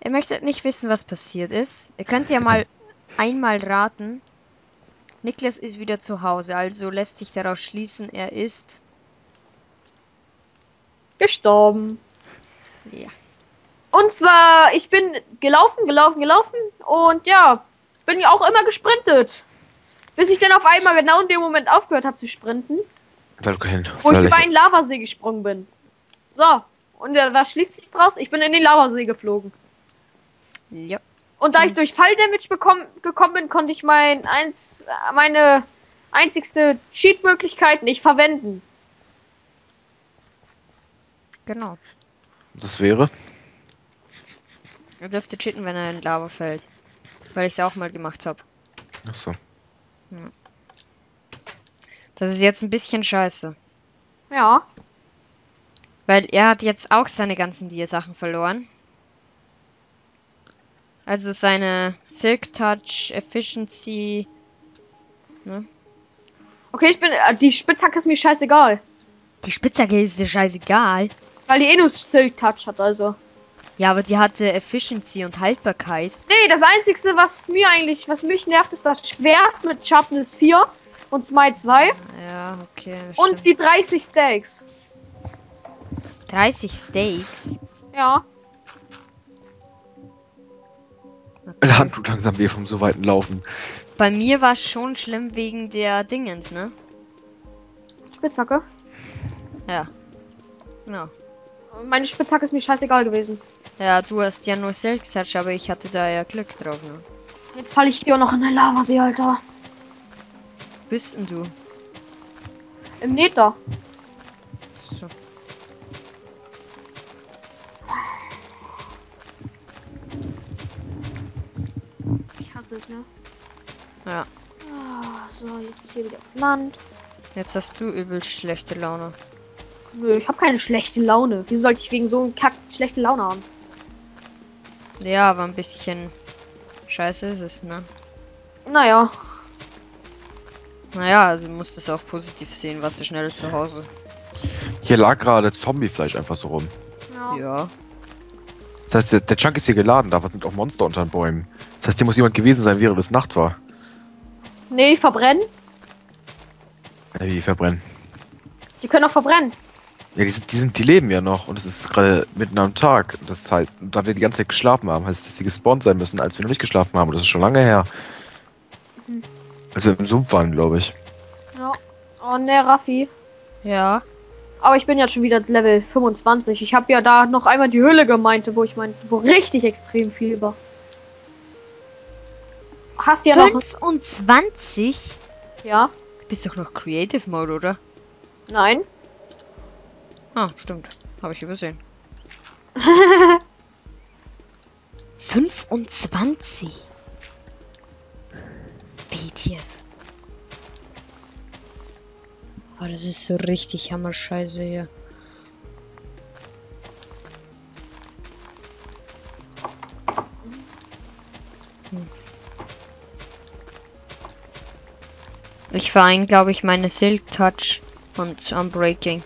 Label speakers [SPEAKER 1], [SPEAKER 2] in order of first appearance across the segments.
[SPEAKER 1] Ihr möchtet nicht wissen, was passiert ist. Ihr könnt ja mal einmal raten. Niklas ist wieder zu Hause, also lässt sich daraus schließen, er ist...
[SPEAKER 2] Gestorben.
[SPEAKER 1] Ja.
[SPEAKER 2] Und zwar, ich bin gelaufen und ja, bin ja auch immer gesprintet. Bis ich dann auf einmal genau in dem Moment aufgehört habe zu sprinten,
[SPEAKER 3] Weil du kein
[SPEAKER 2] wo ich über einen Lavasee gesprungen bin. So, und was schließt sich draus? Ich bin in den Lavasee geflogen.
[SPEAKER 1] Ja.
[SPEAKER 2] Und da ich durch Falldamage gekommen bin, konnte ich meine einzigste Cheat-Möglichkeit nicht verwenden.
[SPEAKER 1] Genau.
[SPEAKER 3] Das wäre?
[SPEAKER 1] Er dürfte cheaten, wenn er in Lava fällt. Weil ich es auch mal gemacht habe.
[SPEAKER 3] Achso.
[SPEAKER 1] Das ist jetzt ein bisschen scheiße.
[SPEAKER 2] Ja.
[SPEAKER 1] Weil er hat jetzt auch seine ganzen Dia-Sachen verloren. Also seine Silk Touch, Efficiency. Ne?
[SPEAKER 2] Okay, die Spitzhacke ist mir scheißegal.
[SPEAKER 1] Die Spitzhacke ist dir scheißegal.
[SPEAKER 2] Weil die eh nur Silk Touch hat, also.
[SPEAKER 1] Ja, aber die hatte Efficiency und Haltbarkeit.
[SPEAKER 2] Nee, das einzigste, was mich nervt, ist das Schwert mit Sharpness 4 und Smite 2.
[SPEAKER 1] Ja, okay.
[SPEAKER 2] Und
[SPEAKER 1] Stimmt.
[SPEAKER 2] die 30 Steaks.
[SPEAKER 1] 30 Steaks.
[SPEAKER 2] Ja.
[SPEAKER 3] Meine Hand tut langsam weh vom so weiten Laufen.
[SPEAKER 1] Bei mir war es schon schlimm wegen der Dingens, ne?
[SPEAKER 2] Spitzhacke.
[SPEAKER 1] Ja. Genau.
[SPEAKER 2] Meine Spitzhacke ist mir scheißegal gewesen.
[SPEAKER 1] Ja, du hast ja nur Silk Touch, aber ich hatte da ja Glück drauf, ne?
[SPEAKER 2] Jetzt falle ich hier noch in den Lavasee, Alter.
[SPEAKER 1] Bist denn du?
[SPEAKER 2] Im Nether.
[SPEAKER 1] So.
[SPEAKER 2] Ich hasse es, ne?
[SPEAKER 1] Ja.
[SPEAKER 2] So, jetzt hier wieder auf Land.
[SPEAKER 1] Jetzt hast du übel schlechte Laune.
[SPEAKER 2] Nö, ich habe keine schlechte Laune. Wieso sollte ich wegen so einem Kack schlechte Laune haben?
[SPEAKER 1] Ja, aber ein bisschen scheiße ist es, ne?
[SPEAKER 2] Naja.
[SPEAKER 1] Naja, du musst es auch positiv sehen, was du schnell zu Hause.
[SPEAKER 3] Hier lag gerade Zombiefleisch einfach so rum.
[SPEAKER 1] Ja.
[SPEAKER 3] Das heißt, der Chunk ist hier geladen, da sind auch Monster unter den Bäumen. Das heißt, hier muss jemand gewesen sein, während es Nacht war.
[SPEAKER 2] Nee, die verbrennen.
[SPEAKER 3] Wie verbrennen.
[SPEAKER 2] Die können auch verbrennen.
[SPEAKER 3] Ja, die leben ja noch und es ist gerade mitten am Tag. Das heißt, da wir die ganze Zeit geschlafen haben, heißt, dass sie gespawnt sein müssen, als wir noch nicht geschlafen haben. Und das ist schon lange her. Als wir im Sumpf waren, glaube ich.
[SPEAKER 2] Ja. Oh ne, Raffi.
[SPEAKER 1] Ja.
[SPEAKER 2] Aber ich bin ja schon wieder Level 25. Ich habe ja da noch einmal die Höhle gemeint, wo richtig extrem viel war. Hast du ja noch...
[SPEAKER 1] 25?
[SPEAKER 2] Ja?
[SPEAKER 1] Du bist doch noch Creative Mode, oder?
[SPEAKER 2] Nein.
[SPEAKER 1] Ah, stimmt. Habe ich übersehen. 25? WTF. Oh, das ist so richtig Hammer-Scheiße hier. Ich vereine, glaube ich, meine Silk Touch und Unbreaking.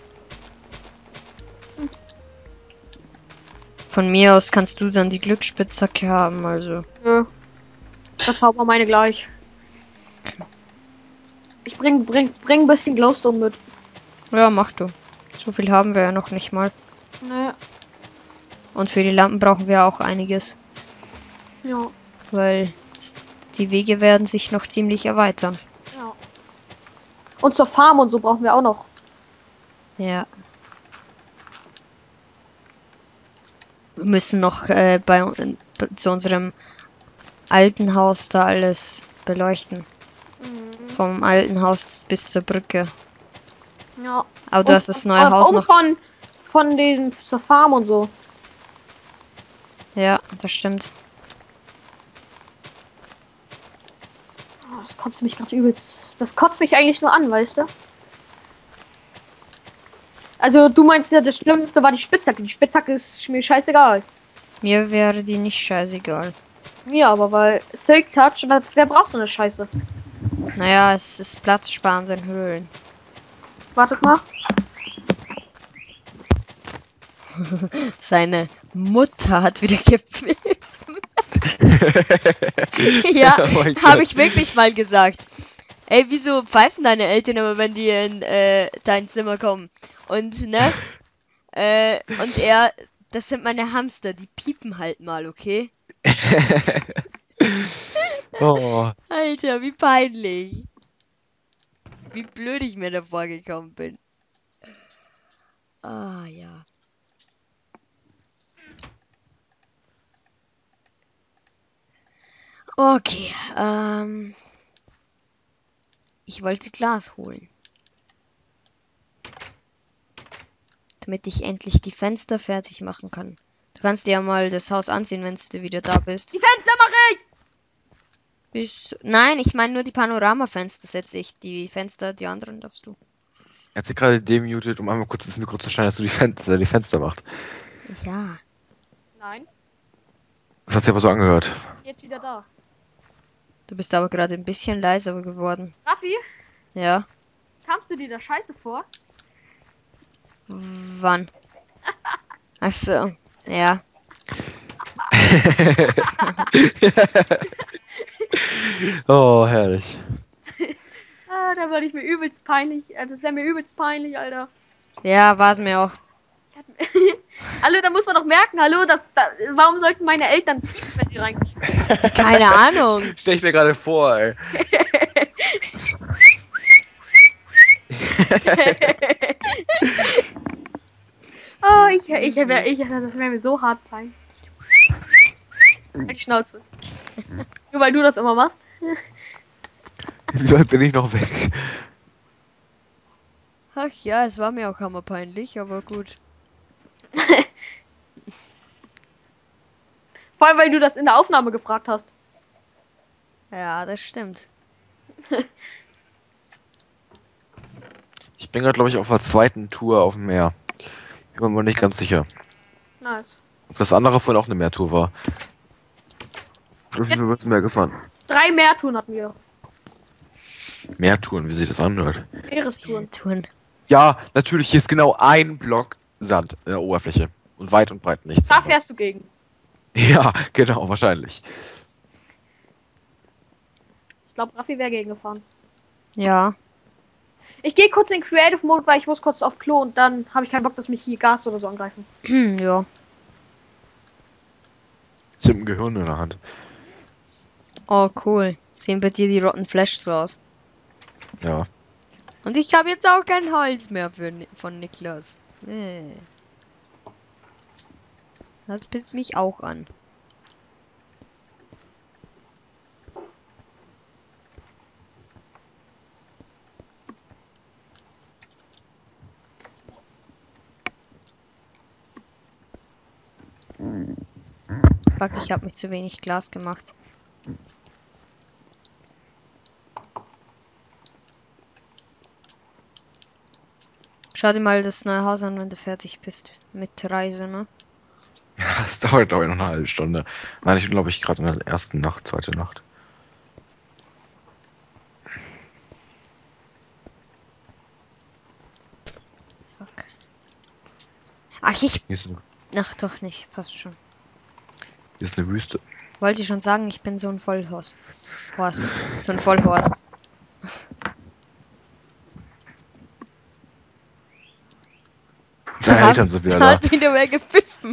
[SPEAKER 1] Von mir aus kannst du dann die Glücksspitzhacke haben, also.
[SPEAKER 2] Nö. Verzauber meine gleich. Ich bring ein bisschen Glowstone mit.
[SPEAKER 1] Ja, mach du. So viel haben wir ja noch nicht mal.
[SPEAKER 2] Nee.
[SPEAKER 1] Und für die Lampen brauchen wir auch einiges.
[SPEAKER 2] Ja.
[SPEAKER 1] Weil die Wege werden sich noch ziemlich erweitern.
[SPEAKER 2] Ja. Und zur Farm und so brauchen wir auch noch.
[SPEAKER 1] Ja. Wir müssen noch zu unserem alten Haus da alles beleuchten. Vom alten Haus bis zur Brücke.
[SPEAKER 2] Ja.
[SPEAKER 1] Aber du hast das neue Haus noch.
[SPEAKER 2] Von den zur Farm und so.
[SPEAKER 1] Ja, das stimmt.
[SPEAKER 2] Oh, das kotzt mich gerade übelst. Das kotzt mich eigentlich nur an, weißt du? Also du meinst ja, das Schlimmste war die Spitzhacke. Die Spitzhacke ist mir scheißegal.
[SPEAKER 1] Mir wäre die nicht scheißegal.
[SPEAKER 2] Mir aber, weil Silk Touch, wer braucht so eine Scheiße?
[SPEAKER 1] Naja, es ist platzsparend in Höhlen.
[SPEAKER 2] Wartet mal.
[SPEAKER 1] Seine Mutter hat wieder gepfiffen. Ja,
[SPEAKER 3] Oh mein
[SPEAKER 1] habe
[SPEAKER 3] Gott.
[SPEAKER 1] ich wirklich mal gesagt. Ey, wieso pfeifen deine Eltern immer, wenn die in dein Zimmer kommen? Und, ne? Und das sind meine Hamster, die piepen halt mal, okay?
[SPEAKER 3] Oh,
[SPEAKER 1] Alter, wie peinlich. Wie blöd ich mir davor gekommen bin. Ah, ja. Okay, ich wollte Glas holen. Damit ich endlich die Fenster fertig machen kann. Du kannst dir ja mal das Haus anziehen, wenn du wieder da bist.
[SPEAKER 2] Die Fenster mache ich!
[SPEAKER 1] Nein, ich meine nur die Panoramafenster setze ich. Die Fenster, die anderen darfst du.
[SPEAKER 3] er hat sich gerade demutet, um einmal kurz ins Mikro zu schneiden, dass er die Fenster macht.
[SPEAKER 1] Ja.
[SPEAKER 2] Nein,
[SPEAKER 3] Das hat sich aber so angehört.
[SPEAKER 2] jetzt wieder da.
[SPEAKER 1] Du bist aber gerade ein bisschen leiser geworden.
[SPEAKER 2] Raffi,
[SPEAKER 1] Ja.
[SPEAKER 2] kamst du dir da scheiße vor?
[SPEAKER 1] Wann? Ach so. Ja.
[SPEAKER 3] Oh, herrlich.
[SPEAKER 2] Ah, da würde ich mir übelst peinlich. Das wäre mir übelst peinlich, Alter.
[SPEAKER 1] Ja, war es mir auch.
[SPEAKER 2] Hallo, da muss man doch merken, hallo, warum sollten meine Eltern piepen, wenn sie reingehen?
[SPEAKER 1] Keine Ahnung.
[SPEAKER 3] Stell ich mir gerade vor, ey.
[SPEAKER 2] Oh, das wäre mir so hart peinlich. Halt die Schnauze. Nur weil du das immer machst.
[SPEAKER 3] Wie weit bin ich noch weg?
[SPEAKER 1] Ach ja, es war mir auch hammerpeinlich, aber gut.
[SPEAKER 2] Vor allem, weil du das in der Aufnahme gefragt hast.
[SPEAKER 1] Ja, das stimmt.
[SPEAKER 3] Ich bin gerade, glaube ich, auf der zweiten Tour auf dem Meer. Ich bin mir nicht ganz sicher.
[SPEAKER 2] Nice.
[SPEAKER 3] Ob das andere vorhin auch eine Meertour war. Wie viel wird Meer gefahren?
[SPEAKER 2] 3 Meertouren hatten wir.
[SPEAKER 3] Meertouren, wie sich das anhört.
[SPEAKER 2] Meerestouren.
[SPEAKER 1] Tun.
[SPEAKER 3] Ja, natürlich, hier ist genau ein Block Sand in der Oberfläche. Und weit und breit nichts.
[SPEAKER 2] Da
[SPEAKER 3] anderes.
[SPEAKER 2] fährst du gegen.
[SPEAKER 3] Ja, genau, wahrscheinlich.
[SPEAKER 2] Ich glaube, Raffi wäre gegen gefahren.
[SPEAKER 1] Ja.
[SPEAKER 2] Ich gehe kurz in Creative Mode, weil ich muss kurz auf Klo und dann habe ich keinen Bock, dass mich hier Gas oder so angreifen.
[SPEAKER 1] Ja.
[SPEAKER 3] Ich habe ein Gehirn in der Hand.
[SPEAKER 1] Oh, cool. Sehen bei dir die Rotten Flashes so aus.
[SPEAKER 3] Ja.
[SPEAKER 1] Und ich habe jetzt auch kein Holz mehr von Niklas. Nee. Das pisst mich auch an. Fuck, ich habe mich zu wenig Glas gemacht. Schau dir mal das neue Haus an, wenn du fertig bist mit der Reise, ne?
[SPEAKER 3] Ja, das dauert, glaube ich, noch eine halbe Stunde. Nein, ich bin, glaube ich, gerade in der ersten Nacht, zweite Nacht.
[SPEAKER 1] Fuck. Ach,
[SPEAKER 3] Hier ist eine,
[SPEAKER 1] Ach, doch nicht. Passt schon.
[SPEAKER 3] hier ist eine Wüste.
[SPEAKER 1] Wollte ich schon sagen, ich bin so ein Vollhorst. So ein Vollhorst.
[SPEAKER 3] Deine Eltern sind wieder
[SPEAKER 1] Da
[SPEAKER 3] da.
[SPEAKER 1] hat wieder wer gepfiffen.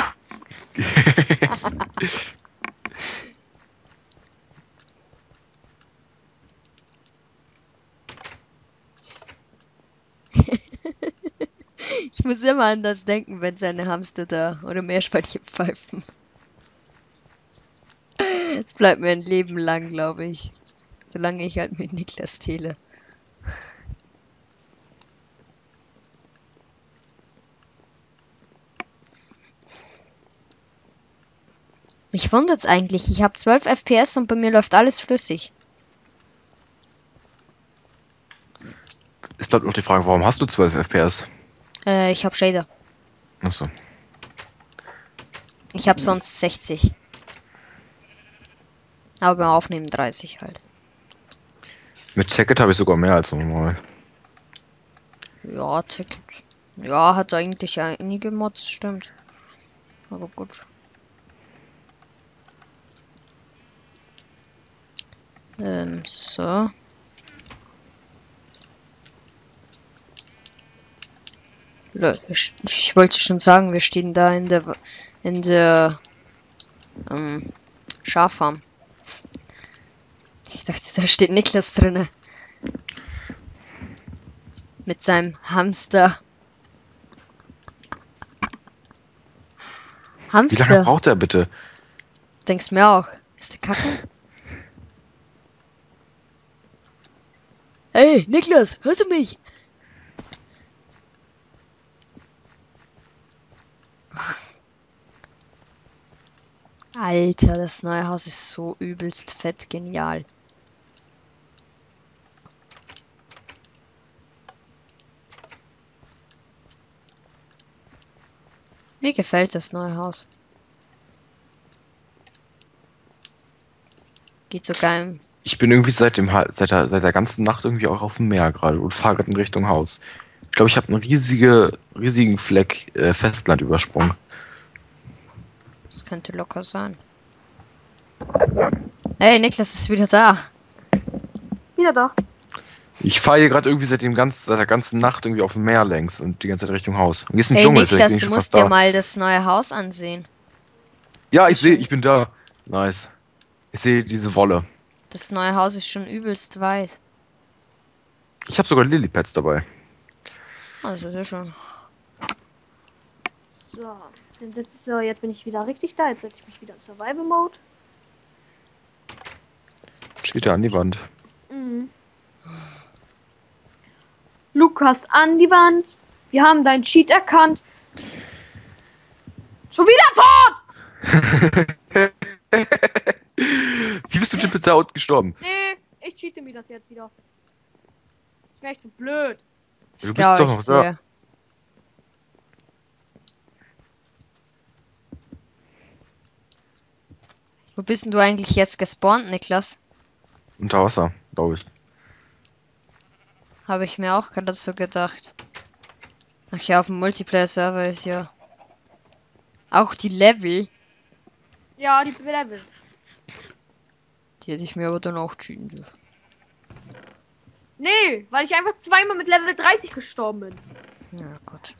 [SPEAKER 1] Ich muss immer an das denken, wenn seine Hamster da oder Meerschweinchen pfeifen. Es bleibt mir ein Leben lang, glaube ich. Solange ich halt mit Niklas teile. Mich wundert's eigentlich. Ich habe 12 FPS und bei mir läuft alles flüssig.
[SPEAKER 3] Es bleibt noch die Frage, warum hast du 12 FPS?
[SPEAKER 1] Ich habe Shader.
[SPEAKER 3] Achso.
[SPEAKER 1] Ich habe sonst 60. Aber beim Aufnehmen 30 halt.
[SPEAKER 3] Mit Ticket habe ich sogar mehr als normal.
[SPEAKER 1] Ja, Ticket. Ja, hat eigentlich einige Mods, stimmt. Aber gut. So. Ich wollte schon sagen, wir stehen da in der Schaffarm. Ich dachte, da steht Niklas drinne. Mit seinem Hamster.
[SPEAKER 3] Wie lange
[SPEAKER 1] Hamster,
[SPEAKER 3] braucht er bitte?
[SPEAKER 1] denkst mir auch. Ist der Kacke? Hey, Niklas, hörst du mich? Alter, das neue Haus ist so übelst fett genial. Mir gefällt das neue Haus. Geht sogar im...
[SPEAKER 3] Ich bin irgendwie seit der ganzen Nacht irgendwie auch auf dem Meer gerade und fahre gerade in Richtung Haus. Ich glaube, ich habe einen riesigen Fleck Festland übersprungen.
[SPEAKER 1] Das könnte locker sein. Hey, Niklas ist wieder da.
[SPEAKER 2] Wieder da.
[SPEAKER 3] Ich fahre hier gerade irgendwie seit der ganzen Nacht irgendwie auf dem Meer längs und die ganze Zeit Richtung Haus. Und hier ist ein
[SPEAKER 1] Hey,
[SPEAKER 3] Dschungel, vielleicht
[SPEAKER 1] Niklas,
[SPEAKER 3] bin ich
[SPEAKER 1] du
[SPEAKER 3] schon
[SPEAKER 1] musst
[SPEAKER 3] fast
[SPEAKER 1] dir
[SPEAKER 3] da.
[SPEAKER 1] mal das neue Haus ansehen.
[SPEAKER 3] Ja, ich bin da. Nice. Ich sehe diese Wolle.
[SPEAKER 1] Das neue Haus ist schon übelst weit.
[SPEAKER 3] Ich habe sogar Lilypads dabei.
[SPEAKER 1] Also sehr schön.
[SPEAKER 2] So, jetzt bin ich wieder richtig da. Jetzt setze ich mich wieder in Survival Mode.
[SPEAKER 3] Steht da an die Wand.
[SPEAKER 2] Mhm. Lukas an die Wand. Wir haben deinen Cheat erkannt. Schon wieder tot!
[SPEAKER 3] Wie bist du denn bitte out gestorben?
[SPEAKER 2] Nee, ich cheate mir das jetzt wieder. Ich wäre echt so blöd.
[SPEAKER 1] Das
[SPEAKER 3] Du bist
[SPEAKER 1] glaub
[SPEAKER 3] doch
[SPEAKER 1] ich
[SPEAKER 3] noch da.
[SPEAKER 1] dir. Wo bist denn du eigentlich jetzt gespawnt, Niklas?
[SPEAKER 3] Unter Wasser, glaube ich.
[SPEAKER 1] Habe ich mir auch gerade so gedacht. Ach ja, auf dem Multiplayer-Server ist ja auch die Level.
[SPEAKER 2] Ja, die Level.
[SPEAKER 1] Die hätte ich mir aber dann auch cheaten dürfen.
[SPEAKER 2] Nee, weil ich einfach zweimal mit Level 30 gestorben bin.
[SPEAKER 1] Ja, Gott.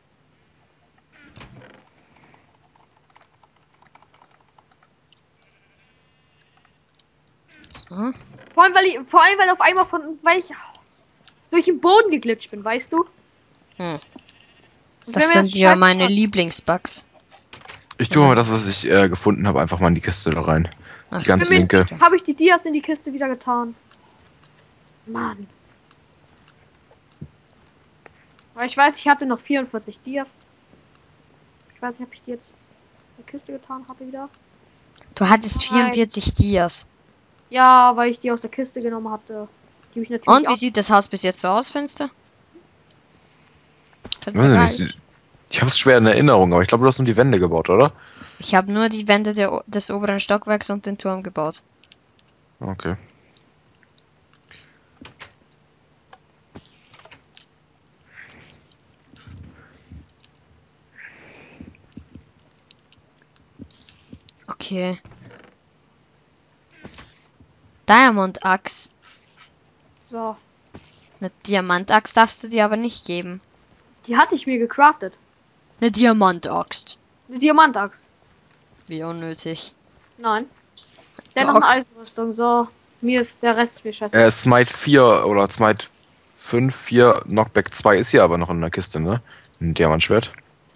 [SPEAKER 1] So.
[SPEAKER 2] Vor allem, weil auf einmal weil ich durch den Boden geglitscht bin, weißt du?
[SPEAKER 1] Hm.
[SPEAKER 2] Das
[SPEAKER 1] Das
[SPEAKER 2] wär mir
[SPEAKER 1] sind ja
[SPEAKER 2] scheiße
[SPEAKER 1] meine
[SPEAKER 2] gemacht.
[SPEAKER 1] Lieblingsbugs.
[SPEAKER 3] Ich tue mal das, was ich gefunden habe, einfach mal in die Kiste da rein.
[SPEAKER 1] Ach,
[SPEAKER 3] Die ganz
[SPEAKER 2] Für mich
[SPEAKER 3] linke.
[SPEAKER 2] habe ich die Dias in die Kiste wieder getan. Mann. Aber ich weiß, ich hatte noch 44 Dias. Ich weiß nicht, ob ich die jetzt in die Kiste getan hatte wieder.
[SPEAKER 1] Du hattest
[SPEAKER 2] Nein.
[SPEAKER 1] 44 Dias.
[SPEAKER 2] Ja, weil ich die aus der Kiste genommen hatte. Die ich natürlich
[SPEAKER 1] Und wie
[SPEAKER 2] auch.
[SPEAKER 1] sieht das Haus bis jetzt so aus, Fenster? Findest
[SPEAKER 3] Weiß
[SPEAKER 1] du
[SPEAKER 3] ich
[SPEAKER 1] geil?
[SPEAKER 3] nicht. Ich habe es schwer in Erinnerung, aber ich glaube, du hast nur die Wände gebaut, oder?
[SPEAKER 1] Ich habe nur die Wände des oberen Stockwerks und den Turm gebaut.
[SPEAKER 3] Okay.
[SPEAKER 1] Okay. Diamond Axe.
[SPEAKER 2] So.
[SPEAKER 1] Eine Diamant-Axt darfst du dir aber nicht geben.
[SPEAKER 2] Die hatte ich mir gecraftet.
[SPEAKER 1] Eine Diamant-Axt.
[SPEAKER 2] Eine Diamantaxt.
[SPEAKER 1] Wie unnötig.
[SPEAKER 2] Nein. Dennoch eine
[SPEAKER 1] Doch.
[SPEAKER 2] Eisenrüstung. So. Mir ist der Rest viel scheiße.
[SPEAKER 3] Smite 4 oder Smite 5, 4, Knockback 2 ist hier aber noch in der Kiste, ne? Ein Diamantschwert.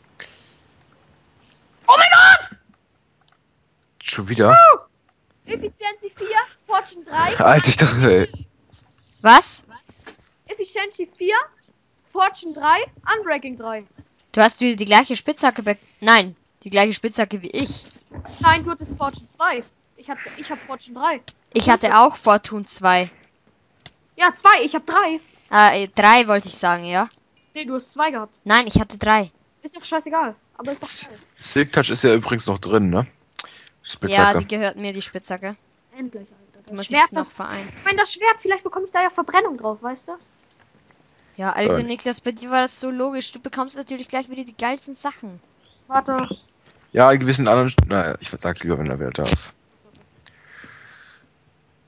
[SPEAKER 2] Oh mein Gott!
[SPEAKER 3] Schon wieder?
[SPEAKER 2] Efficiency 4, Fortune 3.
[SPEAKER 3] Alter, ich dachte, ey.
[SPEAKER 1] Was?
[SPEAKER 2] Efficiency 4, Fortune 3, Unbreaking 3.
[SPEAKER 1] Du hast wieder die gleiche Spitzhacke Nein, die gleiche Spitzhacke wie ich.
[SPEAKER 2] Nein, du hattest Fortune 2. Ich hab Fortune 3.
[SPEAKER 1] Ich hatte auch Fortune 2.
[SPEAKER 2] Ja, 2, ich hab 3.
[SPEAKER 1] 3 wollte ich sagen, ja?
[SPEAKER 2] Nee, du hast 2 gehabt.
[SPEAKER 1] Nein, ich hatte 3.
[SPEAKER 2] Ist doch scheißegal. Aber ist doch geil.
[SPEAKER 3] Silk Touch ist ja übrigens noch drin, ne?
[SPEAKER 1] Ja,
[SPEAKER 3] Spitzhacke.
[SPEAKER 1] die gehört mir, die Spitzhacke.
[SPEAKER 2] Endlich, Alter.
[SPEAKER 1] Die
[SPEAKER 2] Das
[SPEAKER 1] muss
[SPEAKER 2] Schwert,
[SPEAKER 1] ich noch
[SPEAKER 2] das,
[SPEAKER 1] vereinen.
[SPEAKER 2] ich meine, das Schwert, vielleicht bekomme ich da ja Verbrennung drauf, weißt du?
[SPEAKER 1] Ja, Alter,
[SPEAKER 3] Nein.
[SPEAKER 1] Niklas, bei dir war das so logisch. Du bekommst natürlich gleich wieder die geilsten Sachen.
[SPEAKER 2] Warte.
[SPEAKER 3] Ja, in gewissen anderen. Naja, ich sag lieber, wenn der Welt da ist.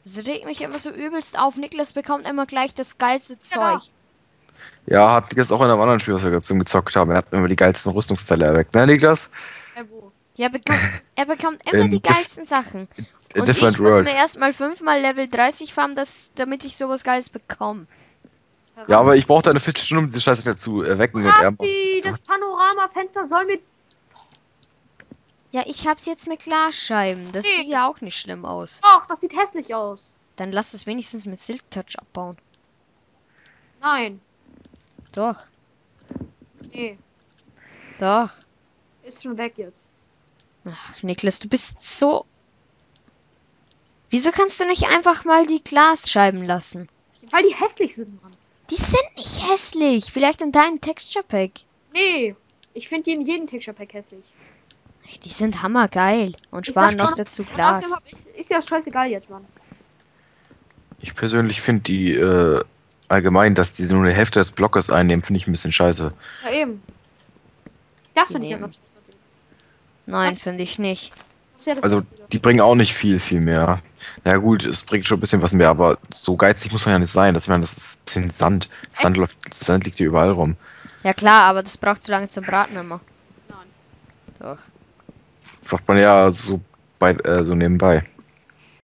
[SPEAKER 1] Das regt mich immer so übelst auf. Niklas bekommt immer gleich das geilste
[SPEAKER 2] Ja.
[SPEAKER 1] Zeug.
[SPEAKER 3] Ja, hat Niklas auch in einem anderen Spiel, was wir gerade zum gezockt haben. Er hat immer die geilsten Rüstungsteile erweckt. Ne, Niklas?
[SPEAKER 2] Wo?
[SPEAKER 1] Ja, er bekommt immer
[SPEAKER 3] In
[SPEAKER 1] die geilsten Sachen.
[SPEAKER 3] A
[SPEAKER 1] Und
[SPEAKER 3] Different
[SPEAKER 1] ich muss
[SPEAKER 3] World.
[SPEAKER 1] mir erstmal 5-mal Level 30 farmen, damit ich sowas Geiles bekomme.
[SPEAKER 3] Ja, aber ich brauchte eine Viertelstunde, um diese Scheiße dazu erwecken. Und er
[SPEAKER 2] Raffi, das Panoramafenster soll mir...
[SPEAKER 1] Ja, ich hab's jetzt mit Glasscheiben. Das
[SPEAKER 2] Nee.
[SPEAKER 1] sieht ja auch nicht schlimm aus.
[SPEAKER 2] Doch, das sieht hässlich aus.
[SPEAKER 1] Dann lass es wenigstens mit Silk Touch abbauen.
[SPEAKER 2] Nein.
[SPEAKER 1] Doch,
[SPEAKER 2] Nee.
[SPEAKER 1] doch.
[SPEAKER 2] Ist schon weg jetzt.
[SPEAKER 1] Ach, Niklas, du bist so... Wieso kannst du nicht einfach mal die Glasscheiben lassen?
[SPEAKER 2] Weil die hässlich sind, Mann.
[SPEAKER 1] Die sind nicht hässlich. Vielleicht in deinem Texture Pack.
[SPEAKER 2] Nee. Ich finde die in jedem Texture Pack hässlich.
[SPEAKER 1] Die sind hammergeil und
[SPEAKER 2] Ich
[SPEAKER 1] sparen
[SPEAKER 2] sag
[SPEAKER 1] noch
[SPEAKER 2] schon,
[SPEAKER 1] dazu
[SPEAKER 2] Und
[SPEAKER 1] Glas.
[SPEAKER 2] außerdem ist ja scheißegal jetzt, Mann.
[SPEAKER 3] Ich persönlich finde die allgemein, dass die nur eine Hälfte des Blockes einnehmen, finde ich ein bisschen scheiße.
[SPEAKER 2] Ja, eben. Das finde ich ja
[SPEAKER 1] Nee.
[SPEAKER 2] noch scheiße.
[SPEAKER 1] Nein, finde ich nicht.
[SPEAKER 2] Das ist ja das
[SPEAKER 3] Also,
[SPEAKER 2] Wichtige.
[SPEAKER 3] die bringen auch nicht viel mehr. Na gut, es bringt schon ein bisschen was mehr, aber so geizig muss man ja nicht sein. Das ist ein bisschen Sand. Sand liegt hier überall rum.
[SPEAKER 1] Ja klar, aber das braucht zu lange zum Braten immer.
[SPEAKER 2] Nein.
[SPEAKER 1] Doch.
[SPEAKER 3] Macht man ja so, so nebenbei.